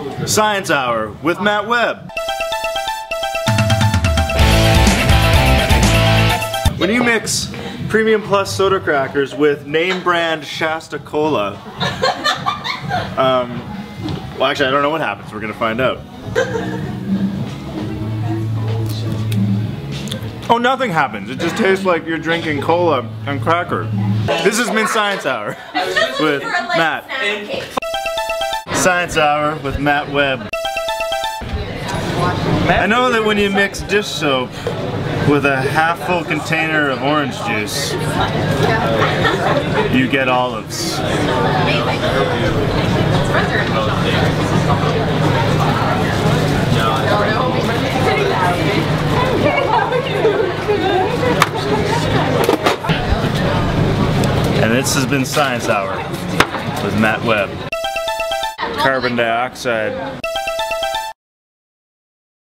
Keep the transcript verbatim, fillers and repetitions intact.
Science Hour with Matt Webb. When you mix Premium Plus soda crackers with name brand Shasta Cola, um, well actually I don't know what happens, we're gonna find out. Oh, nothing happens. It just tastes like you're drinking cola and cracker. This has been Science Hour with Matt. Science Hour with Matt Webb. I know that when you mix dish soap with a half full container of orange juice, you get olives. And this has been Science Hour with Matt Webb. Carbon dioxide.